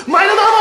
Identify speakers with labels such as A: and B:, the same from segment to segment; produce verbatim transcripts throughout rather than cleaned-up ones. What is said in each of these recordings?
A: 前田だろ。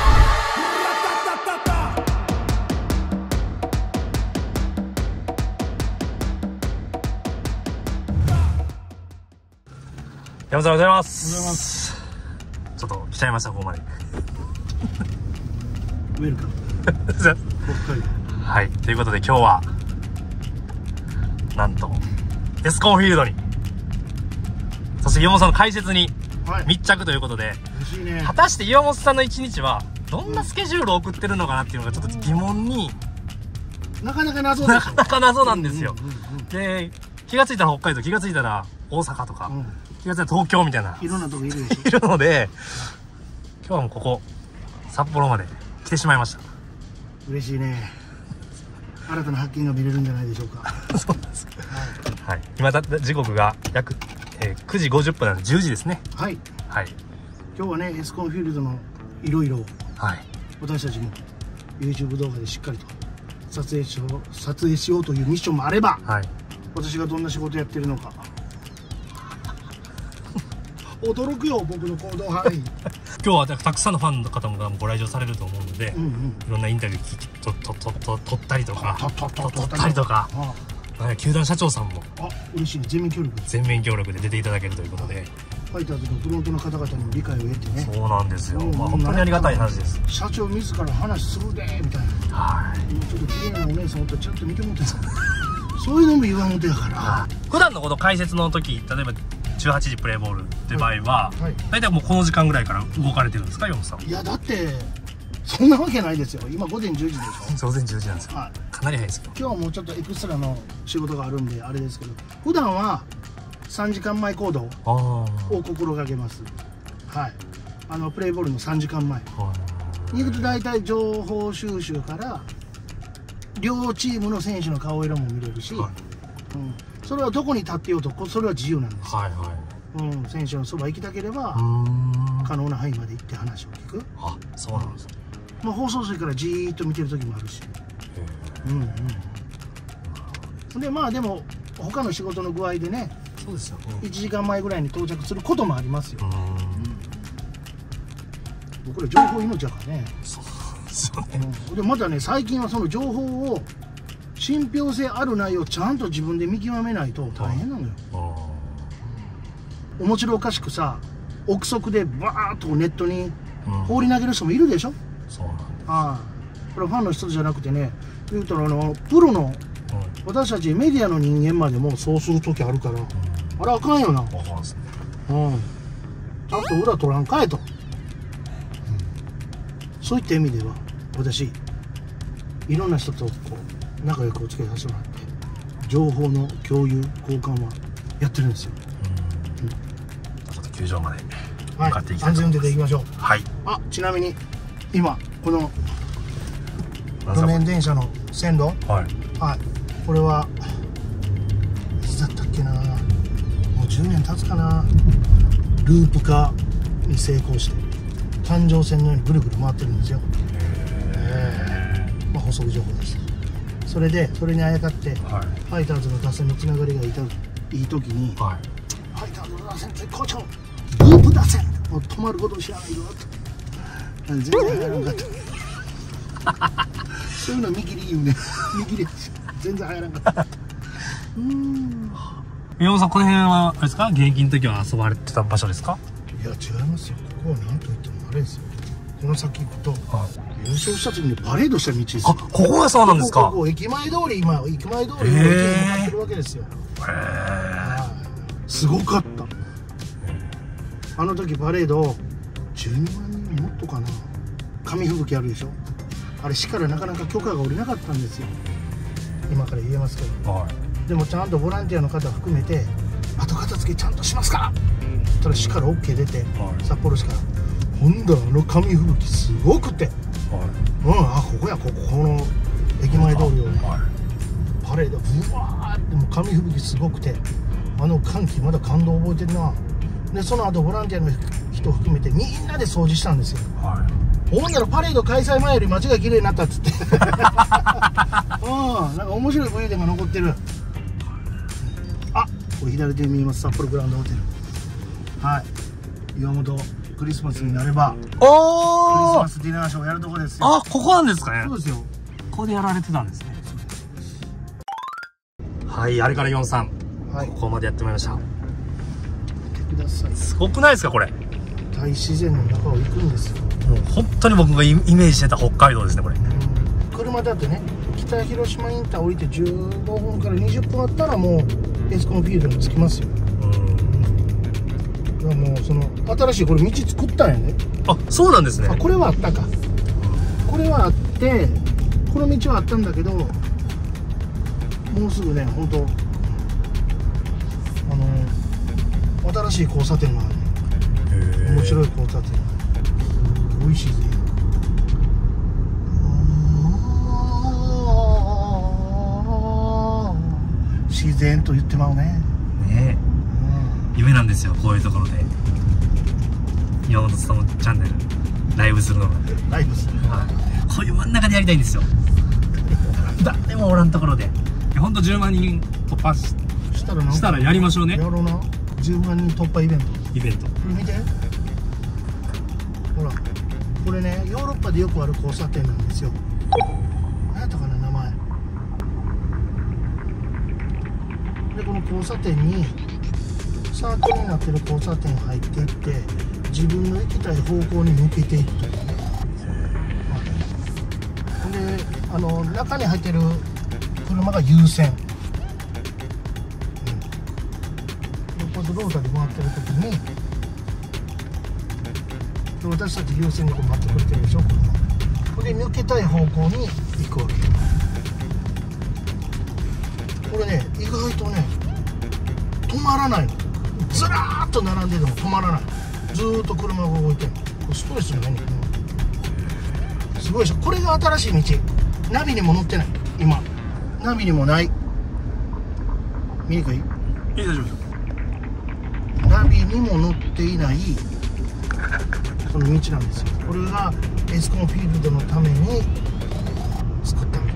B: 山さんおはようございます。
A: おはようございます。
B: ちょっと来ちゃいました、ここまで。
A: ウェルカム。北海道。
B: はい、ということで今日はなんとエスコンフィールドに、そして岩本さんの解説に密着ということで、はい、
A: 嬉しいね。果
B: たして岩本さんの一日はどんなスケジュールを送ってるのかなっていうのがちょっと疑問に、
A: なかなか謎ですよ。
B: なかなか謎なんですよ。で、気がついたら北海道、気がついたら大阪とか、うん、気がついたら東京みたいない
A: ろんなとこいるでしょ。
B: いるので、今日はもうここ札幌まで来てしまいました。
A: 嬉しいね。新たな発見が見れるんじゃないでしょうか。
B: そうなんですか。はい、はい、今だ時刻が約、えー、くじごじゅっぷんなのでじゅうじですね。
A: はい、
B: はい、
A: 今日はねエスコンフィールドのいろいろ私たちも YouTube 動画でしっかりと撮影しよう撮影しようというミッションもあれば、はい、私がどんな仕事やってるのか驚くよ、僕の行動範囲。
B: 今日はたくさんのファンの方もご来場されると思うので、うん、うん、いろんなインタビュー聞きとととと撮ったりとか撮ったりとか、球団社長さんも
A: あ嬉しいね、全面協力
B: 全面協力で出ていただけるということで、
A: ファイターズのフロントの方々にも理解を得てね。
B: そうなんですよ、うん、まあ本当にありがたい話です。
A: 社長自ら話するでみたいな、はい、ちょっと綺麗なお姉さんおったらちゃんと見てもらってさそういうのも言わんことやから。普段のこの解説の時、例えばじゅうはちじプレーボールって場合は、はいはい、大体もうこの時間ぐらいから動かれてるんですか、岩本さん。いやだってそんなわけないですよ。今午前じゅうじでしょ。午前じゅうじなんですよ、はい、かなり早いですよ。今日はもうちょっとエクストラの仕事があるんであれですけど、普段はさんじかんまえ行動を心がけます。はい、あのプレーボールのさんじかんまえに行くと大体情報収集から両チームの選手の顔色も見れるし、はい、うん、それはどこに立ってようとそれは自由なんですよ。はい、はい、うん、選手のそば行きたければ可能な範囲まで行って話を聞く。あ、そうなんですね。まあ放送席からじーっと見てる時もあるし、うんうん、でまあでも他の仕事の具合でね、そうですよ、いちじかんまえぐらいに到着することもありますよ。うん、僕ら情報命だからね。そうですよね。うん、でまたね、最近はその情報を信憑性ある内容をちゃんと自分で見極めないと大変なのよ。面白おかしくさ、憶測でバーッとネットに放り投げる人もいるでしょ。うん、そうなんです。ああ、これファンの人じゃなくてね、言うたらあのプロの、うん、私たちメディアの人間までもそうする時あるから、うん、あれあかんよな。あかんですね。うん、ちゃんと裏取らんかえと、うん、そういった意味では私いろんな人とこう仲良くお付き合いさせてもらって情報の共有交換はやってるんですよ。うん、ちょっと球場まで向かっていきたいと思います。はい、安全運転で行きましょう。はい。あ、ちなみに今この路面電車の線路、はい、はい、これはいつだったっけな、もうじゅうねん経つかな、ループ化に成功して環状線のようにぐるぐる回ってるんですよ。えー、まあ補足情報です。それでそれにあやかって、はい、ファイターズの打線のつながりがいい時に、はい、ファイターズの打線絶好調、ループ打線もう止まることを知らないよと全然入らなかったそういうの見切り言うね見切り全然入らなかったうん。宮本さん、この辺はあれですか、現役の時は遊ばれてた場所ですか。いや違いますよ。ここは何と言ってもあれですよ、この先行くと、はい、優勝した時にパレードした道ですよ。あ、ここがそうなんですか。ここここ駅前通り、今駅前通りの駅に向かってるわけですよ。へえ、すごかった。あの時パレードじゅうにまんにんもっとかな。紙吹雪あるでしょ、あれ市からなかなか許可が下りなかったんですよ。今から言えますけど、はい、でもちゃんとボランティアの方含めて後片付けちゃんとしますから、うん、それ市から オーケー 出て、はい、札幌市からほんだらあの紙吹雪すごくて、はい、うん、あ、ここや、こここの駅前通りをね、はい、パレードブワーってもう紙吹雪すごくて、あの歓喜まだ感動覚えてるな。でその後ボランティアの人含めてみんなで掃除したんですよ。はい、ほんならパレード開催前より街が綺麗になったっつってうん、なんか面白い雰囲気が残ってる。あ、これ左手に見えます札幌グランドホテル。はい、岩本ククリスマスになればクリス
B: おー、
A: マスディナーショーをやるとこですよ。
B: あ、ここなんですかね。
A: そうですよ。
B: ここでやられてたんですね。はい、あれからよんさん、
A: はい、
B: ここまでやってまいりました。
A: 見てください。
B: すごくないですかこれ。
A: 大自然の中を行くんですよ。
B: もう本当に僕がイメージしてた北海道ですねこれ。
A: うん、車だってね、北広島インター降りてじゅうごふんからにじゅっぷんあったらもうエスコンフィールドに着きますよ。うん、もうその新しいこれ道作ったんやね。
B: あ、そうなんですね。
A: あ、これはあったか。これはあって、この道はあったんだけど、もうすぐね、本当あの新しい交差点がある。面白い交差点。美味しいぜ。自然と言ってまうね。
B: ねえ、うん、夢なんですよこういうところで岩本勉チャンネルライブするのが。
A: ライブする、
B: はい、こういう真ん中でやりたいんですよ。誰もおらんところで。ほんとじゅうまんにん突破 し, したらしたらやりましょうね。
A: やろうな。じゅうまんにん突破イベント。
B: イベント。
A: これ見て。ほら、これね、ヨーロッパでよくある交差点なんですよ。何やったかな、名前。で、この交差点にサークルになってる交差点入っていって、自分の行きたい方向に向けていくというね。で、あの中に入ってる車が優先。うん、こうロータリー回ってる時に、私たち優先でこう待ってくれてるでしょ。これで抜けたい方向に行くわけ。これね、意外とね止まらないの。ずらーっと並んでても止まらない。ずーっと車が動いてるの。すごいですよね。すごいでしょ。これが新しい道。ナビにも載ってない。今ナビにもない。見にくい？いい、
B: 大丈夫です。
A: ナビにも載っていないこの道なんですよ。これがエスコンフィールドのために作った道。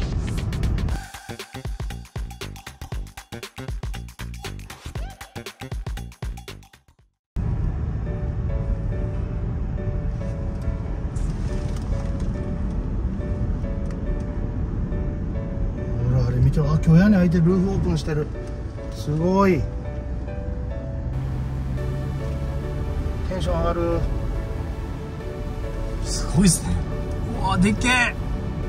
A: ほら、あれ見て。あ、今日屋根開いてる。ルーフオープンしてる。すごいテンション上がる。
B: すごいですね。うわ、でっけえ。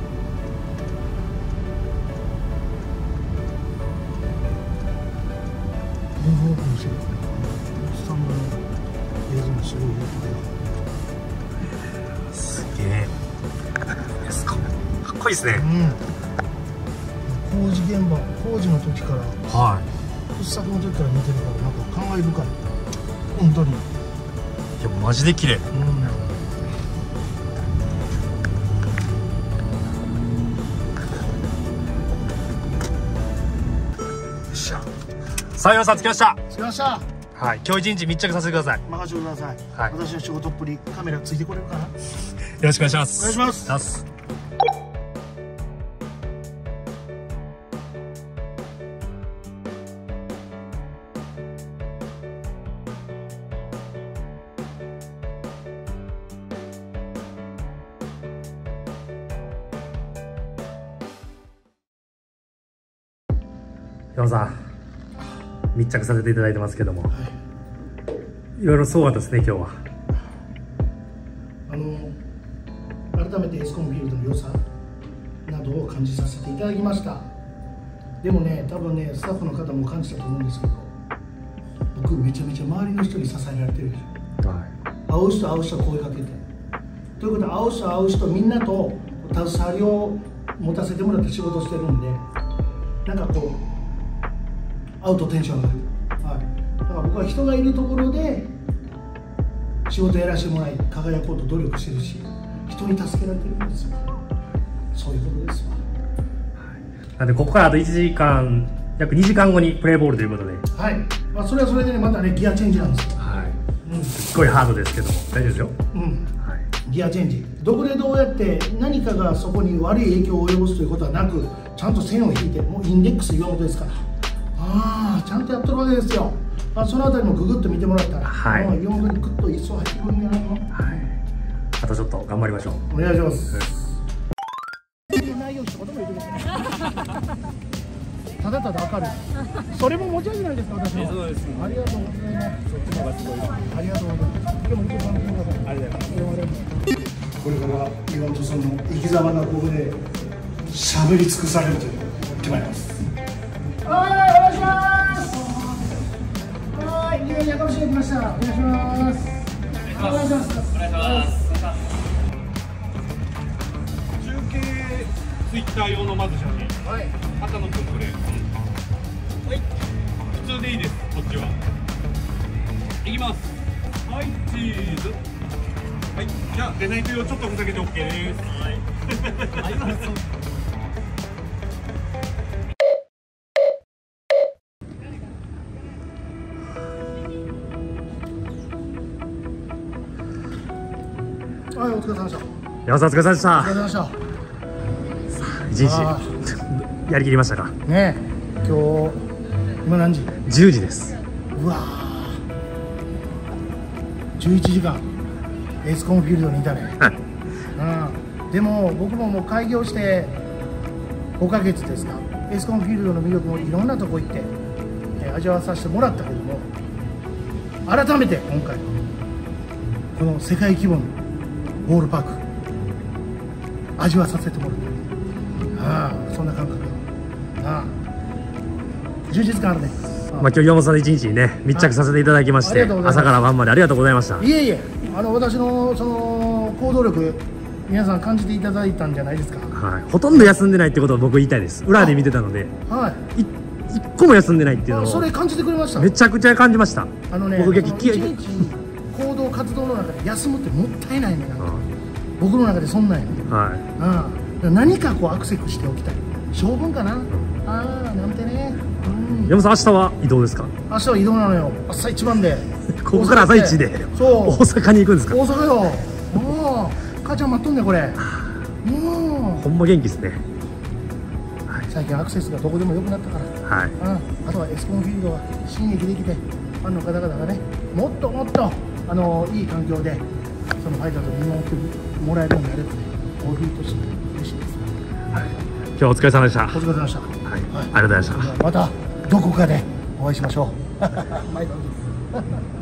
A: ルーフオープンしてる。スタンドの映像もすごいよ。
B: すげえ。すごいかっこいいですね。
A: うん、工事現場、工事の時から、
B: はい、
A: 掘削の時から見てるから、なんか感慨深い。本当に。
B: いや、マジで綺麗。うん、さあ、よんさん着きました。
A: 着きました。
B: はい、今日一日密着させてください。
A: 任せてください。はい、私の仕事っぷり、カメラついてこれるかな。よ
B: ろしくお願いします。
A: お願いします。
B: ます。山さん、密着させていただいてますけども、はい、いろいろすごかったですね今日は。
A: あの改めてエスコンフィールドの良さなどを感じさせていただきました。でもね、多分ね、スタッフの方も感じたと思うんですけど、僕めちゃめちゃ周りの人に支えられてるでしょ。はい、会う人会う人声かけて、ということで、会う人会う人みんなと携わりを持たせてもらって仕事してるんで、なんかこう会うとテンション上がる。はい、だから僕は人がいるところで仕事やらせてもらい、輝こうと努力してるし、人に助けられてるんですよ。そういうことですわ。
B: なんでここからあといちじかん、約にじかんごにプレーボールということで、
A: はい、まあ、それはそれでね、またね、ギアチェンジなんですよ。はい、
B: うん、すっごいハードですけども大丈夫ですよ。うん、
A: はい、ギアチェンジ、どこでどうやって何かがそこに悪い影響を及ぼすということはなく、ちゃんと線を引いて、もうインデックス岩本ですから、ああちゃんとやってるわけですよ。 あそのあたりもググッと見てもらったら、
B: はい、
A: もう岩本にグッと一層入ってくるんじゃないの。はい、
B: あとちょっと頑張りましょう。
A: お願いします。ただただ明るい。それも持ち味なんですか、私は。そうです。ありがとうございます。そっちの方がすごい。ありがとうございます。今日も一緒に楽しんでください。ありがとうございます。これから岩本さんの生き様がここで喋り尽くされるという決まります。はい、お願いします。はい、いよいよやかましいできました。お願いします。お願いします。お願いします。
B: 中継ツイッター用のまず写真。はい。畑野君これ。はい。普通でいいです。こっちは。いきます。はい、チーズ。はい。じゃあ出ないとよちょっとふざけて オーケー です。はい。ありがとう。
A: はい、お疲れ様でした。
B: 山さんお疲れ様でした。
A: お疲れ様でした。
B: 一日やりきりましたか。
A: ねえ、今日今何時？
B: じゅうじです。
A: うわー、じゅういちじかんエスコンフィールドにいたね。うん、でも僕ももう開業してごかげつですか。エスコンフィールドの魅力もいろんなとこ行って、えー、味わわさせてもらったけども、改めて今回この世界規模のボールパーク味わわさせてもらった。ああ、そんな感覚。ああ、充実感あるね。
B: まあ今日岩本さんの一日にね密着させていただきまして、朝から晩までありがとうございました。
A: いえいえ、あの私のその行動力皆さん感じていただいたんじゃないですか。
B: はい、ほとんど休んでないってことを僕言いたいです。裏で見てたので、はい、一個も休んでないっていうのを
A: それ感じてくれました。
B: めちゃくちゃ感じました。
A: あのね、僕一日行動活動の中で休むってもったいないね。なんか僕の中でそんなんやね。はい。うん。何かこうアクセスしておきたい。性分かな。ああ、なんてね。
B: 山さん、明日は移動ですか。
A: 明日は移動なのよ。朝一番で。
B: ここから朝一で。そう。大阪に行くんですか。
A: 大阪よ。もう母ちゃん待っとんねこれ。もう。
B: ほんま元気ですね。
A: 最近アクセスがどこでも良くなったから。はい。あとはエスコンフィールドが新駅できて、ファンの方々がね、もっともっとあのいい環境でそのファイターと見守ってもらえるようになればね、コーヒーとして嬉しいです。
B: はい。今日はお疲れ様でした。
A: お疲れ様でした。はい。
B: ありがとうございました。
A: またどこかでお会いしましょう。毎度。